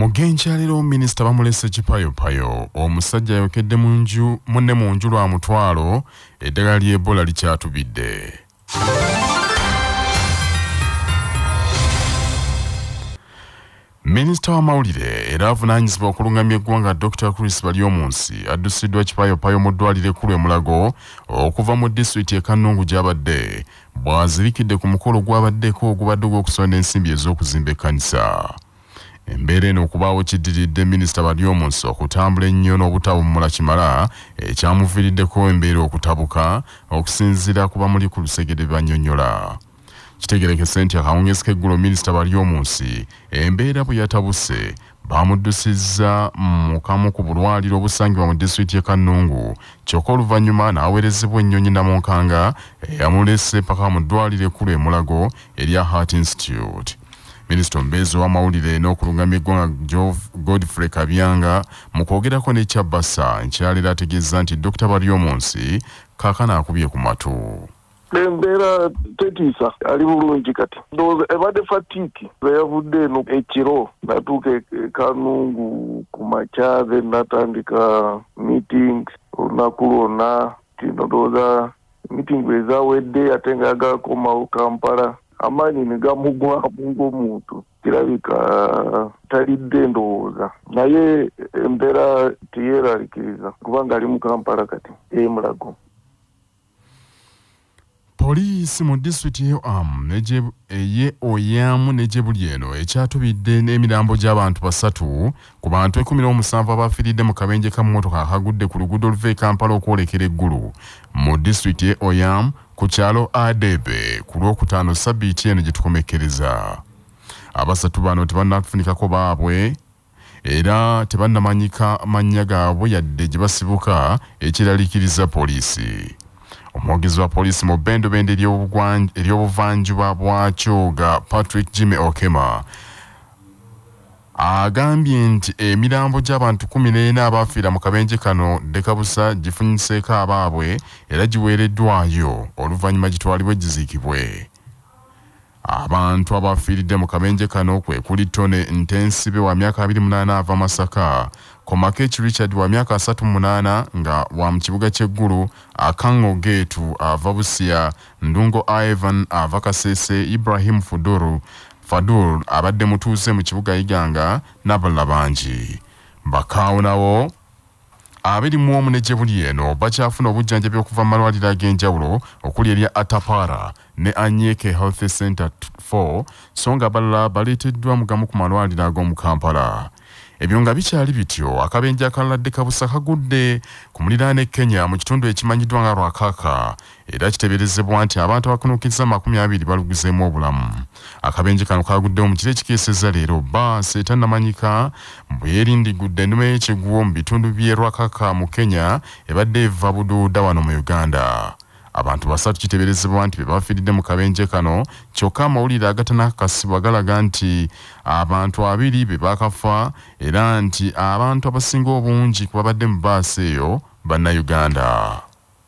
Mugenkyaliro minisita bamulese kipayopayo omusajja Ayokedde Munju Munne Munju lwa mutwalo eddagala ly'Ebola likyatubidde. Minisita w'amawulire era avunaanyizibwa okulungamya eggwanga Dr. Chris Balyomunsi addusiddwa kipayopayo mu ddwaliro ekkulu e Mulago okuva mu disitulikiti e Kannungu gy'abadde bw'azirikidde ku mukolo gw'abaddeko ogubadde ogw'okusonda ensimbi ez'okuzimba ekkanisa. Embeera eno okubaawo kiddiridde minisita Balyomunsi okutambula ennyo n'obutawummula kimala ekyamuviiriddeko embeera okutabuka okusinziira ku bamuli ku lusegere bannyonnyola. Kitegerekese nti akawungeezi k'eggulo minisita Balyomunsi embeera bwe yatabuse baamuddusizza mu kamu ku bulwaliro obusangibwa mu disitulikiti y'e Kannungu kyokka oluvannyuma n'aweerezebwa ennyonyi Namunkanga eyamulese paka mu ddwaliro ekkulu e Mulago erya Heart Institute. Minisita omubeezi w'amawulire n'okulungamya eggwanga Godfrey Kabyanga mu kwogerako ne Kyabasa nkyalira ategeeza nti Dr. Balyomunsi kaakano akubye ku matu. Embeera tetiisa ali bulungi kati ndowooza ebadde fatiiki yavudde eno ekiro natuuka e Kannungu ku makya then natandika meetings olunaku lwonna ndowooza meeting ezawedde ate nga yagalakomawo Kampala amaanyi ne gamugwamu ng'omuntu kirabika talidde ndowooza naye embeera teyeeraliikiriza kubanga ali mu Kampala kati Mulago. Poliisi mu disitulikiti y'e Oyamu ne Gyebuli eno ekyatubidde n'emirambo gy'abantu 3 ku bantu 17 abafiiridde mu kabenje ka mmotoka akagudde ku luguudo oluva e Kampala okwolekera eggulu mu disitulikiti y'e Oyamu ku kyalo Adebe ku Lwokutaano ssabbiiti eno gye tukomekkereza. Abasatu bano tebannakufunikako baabwe era tebannamanyika mannya gaabwe yadde gye basibuka ekiraliikiriza poliisi. Omwogezi wa poliisi mu bbendobende ery'obuvanjuba bwa Kyoga Patrick Jimmy Okema agambye nti emirambo gy'abantu 14 abafiira mu kabenje kano dekabusa gifunyiseeko abaabwe era giweereddwayo oluvannyuma gitwalibwe giziikibwe. Abantu abafiiridde mu kabenje kano kwe kuli Tone Ntensibe wa myaka 28 ava Masaka, Komakech Richard wa myaka 38 nga wa mu kibuga ky'eggulu, Akango Getu ava Busia, Ndungo Ivan ava Kasese, Ibrahim Fadul abadde mutuuze mu kibuga Iganga n'abalala bangi. Bakaawo nawo 21 ne Gyebuli eno bakyafuna obujjanjabi okuva mu malwaliro ag'enjawulo okuli erya Atapara ne Anyeke Health Center 4 so nga abalala baleeteddwa mu gamu ku malwaliro ag'omu Kampala. Ebyo nga bikyali bityo akabenje akaladde kabusa kagudde ku muliraano e Kenya mu kitundu ekimanyiddwa nga Rwakaka era kiteeberezebwa nti abantu abakunuukiriza 20 baluguzeemu obulamu. Akabenje kano kaguddewo mu kiro ekikeesezza leero baasi etannamanyika bwe yeerindigudde ennuma y'ekigwo mu bitundu by'e Rwakaka mu Kenya ebadde eva Buduuda wano mu Uganda. Abantu 3 kiteeberezebwa nti be bafiiridde mu kabenje kano kyokka amawulire agatanakakasibwa galaga nti abantu 2 be bakafa era nti abantu abasinga obungi ku babadde mu baasi eyo bannayuganda.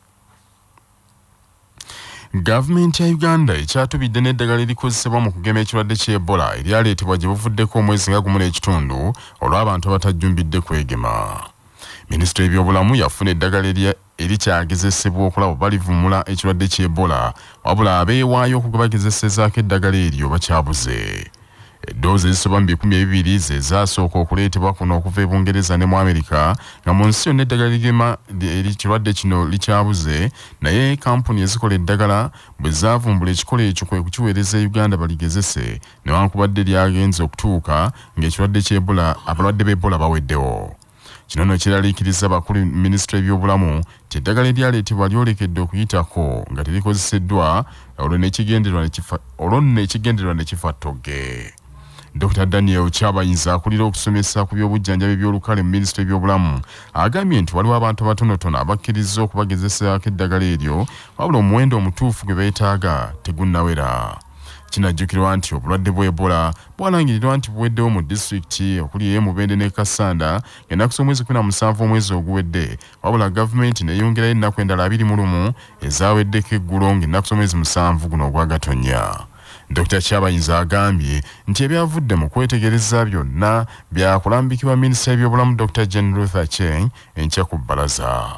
Gavumenti ya Uganda ekyatubidde n'eddagala erikozesebwa mu kugema ekirwadde ky'Ebola eryaleetebwa gye buvuddeko omwezi nga gumu n'ekitundu olw'abantu abatajjumbidde kwegema. Minisitule y'ebyobulamu yafuna eddagala erikyagezesebwa okulaba balivumula ekirwadde ky'Ebola wabula abeewaayo okugebagezesezaako eddagala eryo bakyabuze. Eddoozi ezisoba mu 200 ze zaasooka okuleetebwa kuno okuva e Bungereza ne mu Amerika nga mu nsi yonna eddagala ligema ekirwadde kino likyabuze naye kampuni ezikola eddagala bwe zaavumbula ekikola ekyo kwe kukiweereza Uganda baligezese newankubadde lyagenze okutuuka ng'ekirwadde ky'Ebola abalwadde b'Ebola baweddewo. Kino nno kiraliikiriza bakulu minisitule y'ebyobulamu nti eddagala eryaleetebwa lyolekedde okuyitako nga terikozeseddwa olwo n'ekigendererwa ne kifa ttogge. Dr. Daniel Kyabayinza akulira okusomesa ku by'obujjanjabi by'olukale mu minisitule y'ebyobulamu agambye nti waliwo abantu abatonotono abakkiriza okubagezesaako eddagala eryo wabula omuwendo omutuufu gwe beetaaga tegunnawera. Kinajjukirwa nti obulwadde bw'Ebola bwalangirirwa nti buweddewo mu disitulikiti okuli Mubende ne Kasanda ennaku z'omwezi 17 omwezi oguwedde wabula gavumenti neeyongerayo ennaku endala 21 ezaweddeko eggulo ng'ennaku z'omwezi 7 guno ogwa Gatonnya. Dr. Kyabayinza agambye nti ebyavudde mu kwetegereza byonna byakulambikibwa minisita w'ebyobulamu Dr. Jane Ruth Aceng enkya ku bbalaza.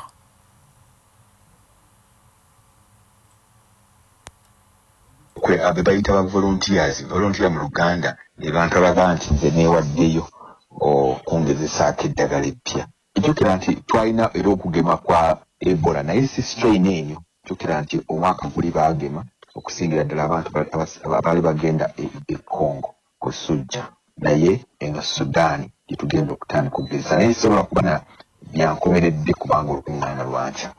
Abe bayita ba volunteer mu Uganda ne bantu abaga nti nze neewaddeyo okwongezesaako eddagala eppya. Jjukira nti twalina era okugema kwa Ebola naye si strain eyo. Jjukira nti omwaka guli baagema okusingira ddala abantu abaali bagenda e Congo ku Sujja naye eno Sudan gye tugenda okutandika okugeza naye sobola kuba na byankomeredde kubanga olukuŋŋaana lwanca.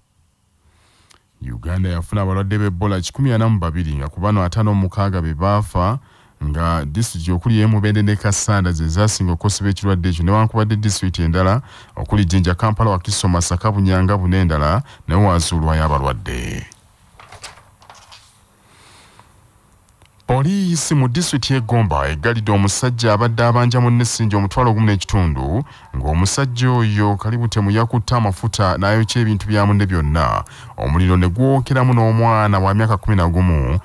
Uganda yafuna abalwadde b'Ebola 142 nga ku bano 56 be baafa nga disitulikiti okuli Mubende ne Kasanda ze zaasinga okukosebwa ekirwadde ekyo newankubadde disitulikiti endala okuli Jinja, Kampala, Wakiso, Masaka, Bunyanga, Bunendala naye waazuulwayo abalwadde. Poliisi mu disitulikiti y'Egomba eggalidde omusajja abadde abanja Munne omutwalo gumu n'ekitundu ng'omusajja oyo kalibutemu yakutte amafuta n'ayokya ebintu bya Munne byonna. Omuliro ne gwokeramu n'omwana wa myaka 11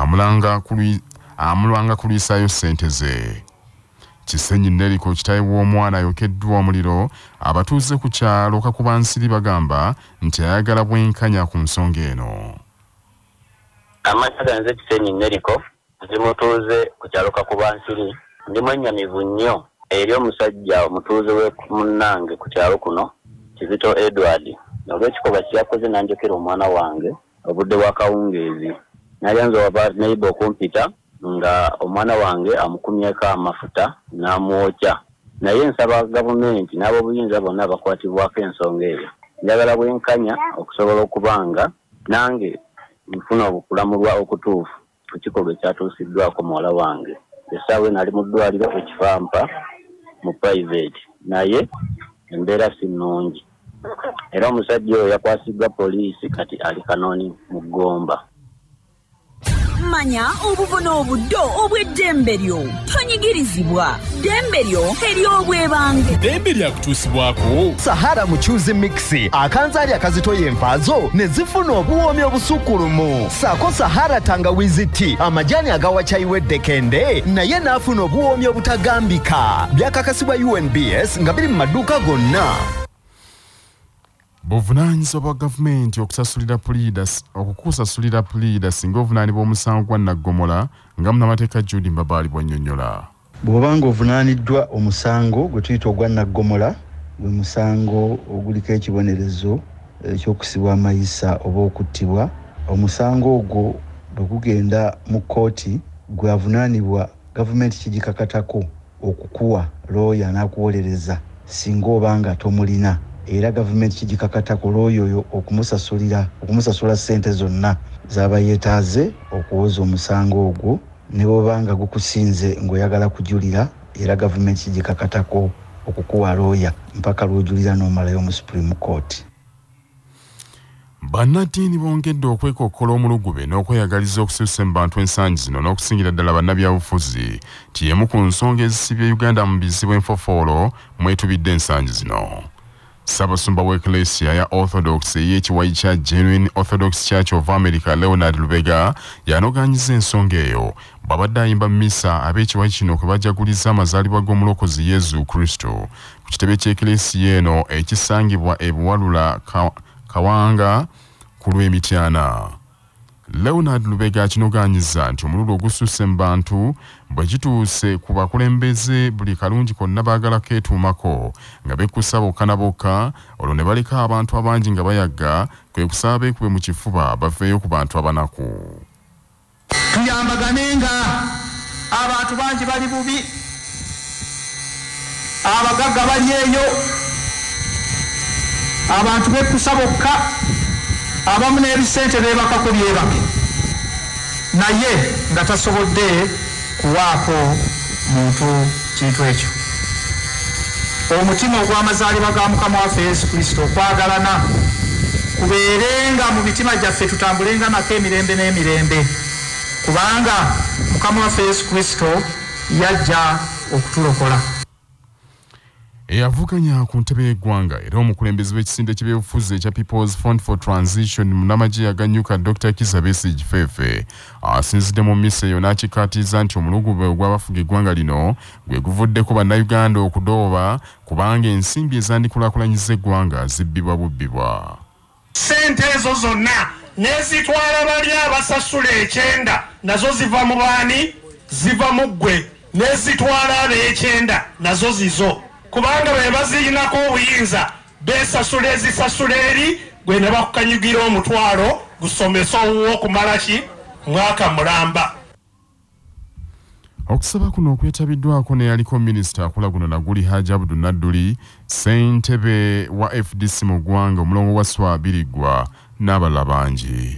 ng'amulanga kulwisaayo ssente ze. Kisenyi Neriko kitaawe w'omwana ayokeddwa omuliro. Abatuuze ku kyalo Kakubansiri bagamba nti ayagala bwenkanya ku nsonga eno. Amazzi ganze Kisenyi Neriko zimutuuze ku kyalo Kakubansiri ndi mwennyamivu nnyo eri omusajja omutuuze we munnange ku kyalo kuno Kizito Edward olw'ekikolwa kye yakoze nanjokera omwana wange obudde bwa kawungeezi nayanza waba neiba okumpita nga omwana wange amukumyeko amafuta n'amwokya naye nsaba gavumenti n'ab'obuyinza bonna bakwatibwako ensonga eyo. Njagala bwenkanya okusobola okubanga nange nfuna obukulamulwa okutuufu ku kikolwa ekyatuusiddwako muwala wange. Essaawa nali mu ddwaliro ekifampa mu private naye embeera si nnungi era omusajja oyo yakwasiddwa poliisi kati ali Kanoni mu Gomba. Manya obuvuna obuddo obw'eddembe lyo tonyigirizibwa. Ddembe lyo ery'obwebange. Ddembe lyakutuusibwako Sahara Muchuzi Mixi akanzaali akazitoya envaazo ne zifuna obuwoomi obusukkulumu. Saako Sahara Tangawizi Tea amajani agawa chai weddekende naye n'afuna obuwoomi obutagambika. Byakakasibwa UNBS nga biri mu maduuka gonna. Buvunaanyizibwa bwa gavumenti okukusasulira puliida singa ovunaanibwa omusango gwa naggomola nga munnamateeka Judy Mbabaali bw'annyonnyola. Bw'obanga ovunaaniddwa omusango gwe tuyita ogwa naggomola gwe musango oguliko ekibonerezo ekyokusibwa amayisa oba okuttibwa, omusango ogwo bwe gugenda mu kkooti gwe avunaanibwa gavumenti kigikakatako okukuwa looya n'akuwolereza singa obanga tomulina. Era gavumenti kigikakatako looyo oyo okumusasula ssente zonna z'aba yeetaaze okuwoza omusango ogwo ne bw'obanga gukusinze ng'oyagala kujulira, era gavumenti kigikakatako okukuwa looya mpaka lw'ojulira n'omalayo mu Supreme Court. Bannaddiini bongedde okwekokkola omulugube n'okweyagaliza okususa mu bantu ensangi zino n'okusingira ddala bannabyabufuzi ti y'emu ku nsonga ezisibye Uganda mu bizibu enfofoolo mwetubidde ensangi zino. Ssaabasumba w'Ecclesia ya Orthodox ey'ekiwayi kya Genuine Orthodox Church of America Leonard Lubega yanogaanyiza ensonga eyo babadde ayimba misa ab'ekiwayi kino kwe bajaguliza amazaalibwa g'omulokozi Yesu Kristo ku kitebe ky'Ecclesia eno ekisangibwa e Buwalula Kawanga ku lw'Emityana. Leonard Lubega akinogaanyiza nti omululu ogususse mu bantu bwe kituuse ku bakulembeze buli kalungi konna baagala keetuumako nga bekkusa bokka na bokka olwo ne baleka abantu abangi nga bayagga kwe kusaba beekube mu kifuba baveeyo ku bantu abanaku. Tuyambaganenga abantu bangi bali bubi, abagagga bali eyo, abantu bekkusa bokka, abamu n'ebisente beebakako byebake naye nga tasobodde kuwaako muntu kintu ekyo. Omutima ogw'amazaalibwa ga Mukama waffe Yesu Kristo okwagalana kubeerenga mu mitima gyaffe, tutambulenga nako emirembe n'emirembe kubanga Mukama waffe Yesu Kristo yajja okutulokola. eyavuganya ku ntebe y'eggwanga era omukulembeze w'ekisinde ky'ebyobufuzi ekya People's Fund for Transition munnamagye yaganyuka Dr. Kizza Besigye Fefe asinzidde mu mmisa eyo n'akikkaatiriza nti omulugube ogw'abafuga eggwanga lino gwe guvuddeko bannayuganda okudooba kubanga ensimbi ezandikulaakulanyiza eggwanga zibbibwa bubbibwa. Ssente ezo zonna n'ezitwala bali abasasula ekyenda nazo ziva mu baani ziva mu ggwe n'ezitwala ab'ekyenda nazo zizo kubanga be bazirinako obuyinza beesasula ezisasula eri gwe ne bakukanyugira omutwalo gusomesa owuwo okumala ki mwaka mulamba. Okusaba kuno okwetabiddwako ne yaliko minisita akola guno Naguli Haji Abdul Nadduli, ssentebe wa FDC mu ggwanga omulongo wa Swabirigwa n'abalala bangi.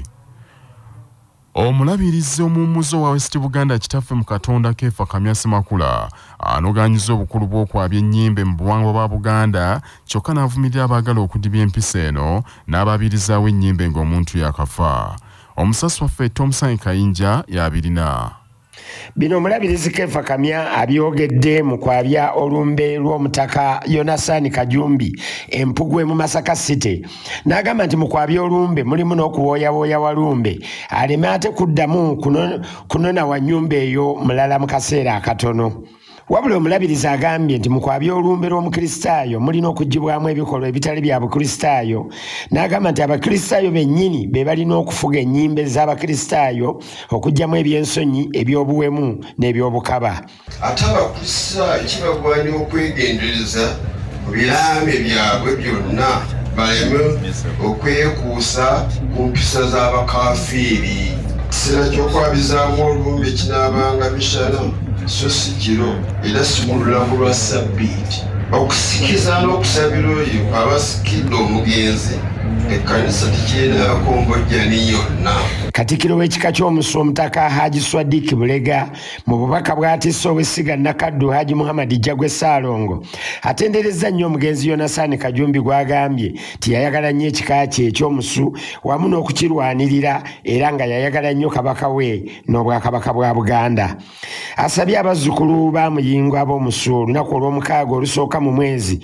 Omulabirizi omumuzo wa West Buganda kitaffe mu Katonda Kefa Kamyasi Makula anoganyiza obukulu bw'okwabya ennyimbe mu buwangwa bwa Buganda kyokka n'avumirira abaagala okudibya empisa eno n'ababirizaawo ennyimbe ng'omuntu yakafa. Omusasi waffe Thompson Kayinja y'abirina. Bino omulabirizi Kefa Kamya abyogedde mu kwabya olumbe lw'omutaka Yonasani Kajumbi empugwe mu Masaka City. N'agamba nti mu kwabya olumbe mulimu n'okuwooyawooya walumbe aleme ate kuddamu kunona wa nnyumba eyo mulala mu kaseera akatono. Wabula omulabirizi agambye nti mu kwabya olumbe lw'omukristaayo mulina okugibwamu ebikolwa ebitali bya bukristaayo. N'agamba nti abakristaayo bennyini be balina okufuga ennyimbe z'abakristaayo okuggyamu ebyensonyi eby'obuwemu n'eby'obukaba. Ate abakristaayo kibagwanya okwegendereza mu birambe byabwe byonna baleme okwekuusa ku mpisa z'abakafiiri. Kiseera ky'okwabizaamu olumbe kinaabanga misana so si kiro era si mu lunaku lwa Ssabbiiti. Okusikiza n'okusabira oyo abasikidde omugenzi ekkanisa tikirina kombojjani yonna. Katikkiro w'ekika ky'omusu omutaka Haji Swadiki Bulega mu bubaka bw'atisse ow'essiga Nakaddu Haji Muhammad Jagwe Saalongo atenderezza nnyo omugenzi Yonasani Kajumbi gw'agambye nti yayagala nnyo ekika kye eky'omusu wamu n'okukirwanirira era nga yayagala nnyo kabaka we n'obwakabaka bwa Buganda. Asabye abazzukulu ba Muyingo ab'omusu olunaku olw'omukaaga olusooka mu mwezi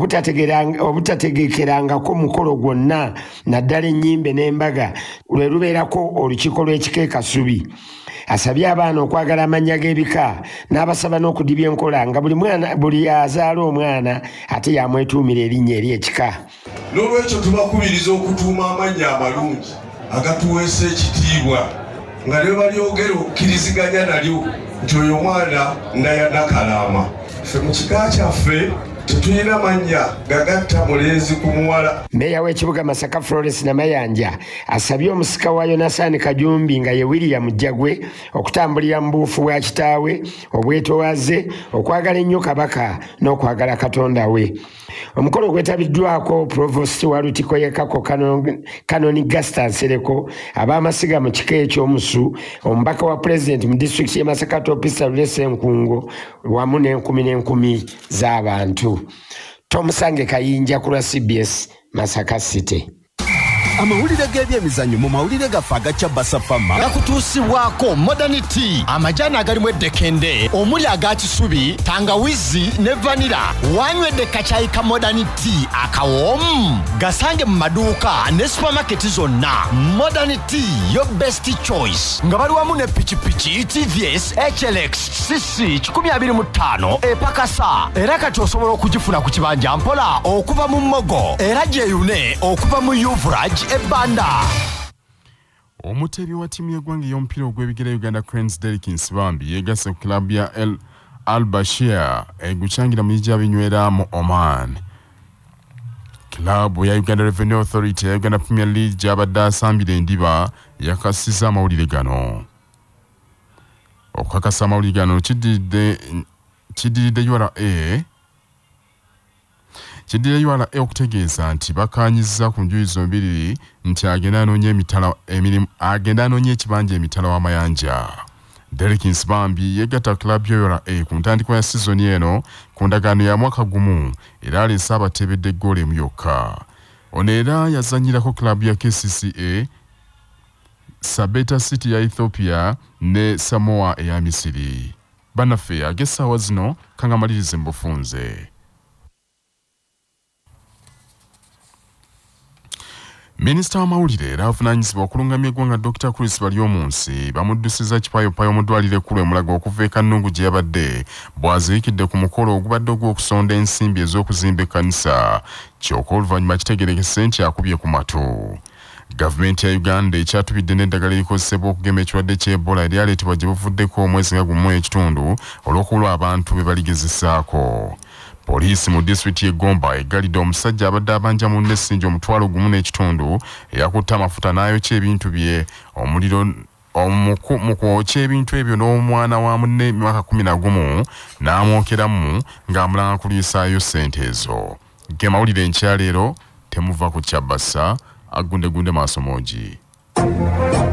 obutategekerangako mukolo gwonna naddala ennyimbe n'embaga lwe lubeerako olukiiko lw'ekika Kasubi. Asabye abaana okwagala amannya g'ebika n'abasaba n'okudibya enkola nga buli azaala omwana ate yamwetuumira erinnya eri ekika. N'olwekyo tubakubiriza okutuuma amannya amalungi agatuweesa ekitiibwa nga ne balyogera okkiriziganya nalyo nti oyo mwana Nakalaama. Ffe mu kika kyaffe tetulina mannya gagatta mulenzi ku muwala. Mmeeya w'ekibuga Masaka Florence Namayanja asabye omusika wa Yonasani Kajumbi nga ye William Jagwe okutambulira mu buufu bwa kitaawe obwetoowaze okwagala ennyo kabaka n'okwagala Katonda we. Omukolo gwetabiddwako Provost wa Lutiko y'Ekako Kanoni Gasta Nsereko ab'amasiga mu kika eky'omusu omubaka wa President mu disitulikiti y'e Masaka Topisa Lulese Nkungo wamu n'enkumi z'abantu. Tomusange Kayinja ku lwa CBS Masaka City. Amawulire g'ebyemizannyo mu mawulire gaffe agakya Basafama gakutuusibwako Modernity amajaani agalimu eddekende omuli aga kisubi tangawizi ne vanira. Wanywedde kacaayi ka Modernity akawoomu gasange mu maduuka ne supamaketi zonna. Modernity yo best choice nga bali wamu ne pikipiki TVS HLX CC 125 epakasa era kati osobola okugifuna ku kibanja mpola okuva mu Mmogo era gyeyune okuva mu Yuvrage ebanda. Omuteebi wa ttiimu y'eggwanga ey'omupiira ogw'ebigere Uganda Cranes Derek Nsibambi yeegasse ku kilabu ya Al Bashir eguchangira mu ijja binywera mu Oman. Kilabu ya Uganda Revenue Authority ya Uganda Premier League gy'abadde asambira endiba yakasiza amawulire gano. Okukakasa amawulire gano kiddiridde URA okutegeeza nti bakanyiza ku njuyi zombiriri nti agenda anoonya ekibanja emitala w'amayanja. Derek Nsibambi yegatta club ya URA ku ntandikwa ya sizoni eno ku ndagaano ya mwaka gumu era aleese abatebedde ggoolo emu yokka. Ono era yazanyirako club ya KCCA, Sabeta City ya Ethiopia ne Samoa eya Misiri. Bannaffe ag'essaawa zino kangamalirize mbufunze. Minisita w'amawulire era avunaanyizibwa okulungamya eggwanga Dr. Chris Balyomunsi bamuddusiza kipayopayo mu ddwaliro ekkulu e Mulago okuva e Kannungu gye yabadde bw'aziikidde ku mukolo ogubadde ogw'okusonda ensimbi ez'okuzimba ekkanisa kyokka oluvannyuma kitegerekese nti akubye ku matu. Gavumenti ya Uganda ekyatubidde n'eddagala erikozesebwa okugema ekirwadde ky'Ebola eryaleetebwa gye buvuddeko omwezi nga gumu ekitundu olw'okulwa abantu be baligezesaako. Poliisi mu disitulikiti y'e Gomba eggalidde omusajja abadde abanja Munne essinja omutwalo gumu n'ekitundu eyakutte amafuta n'ayokya ebintu bye omuliro mu kwokya ebintu ebyo n'omwana wa Munne emyaka 11 n'amwokeramu ng'amulanga kuliisaayo ssente ezo. Ge mawulire nkyaleero temuva ku Kyabasa agundegunde maaso moogi.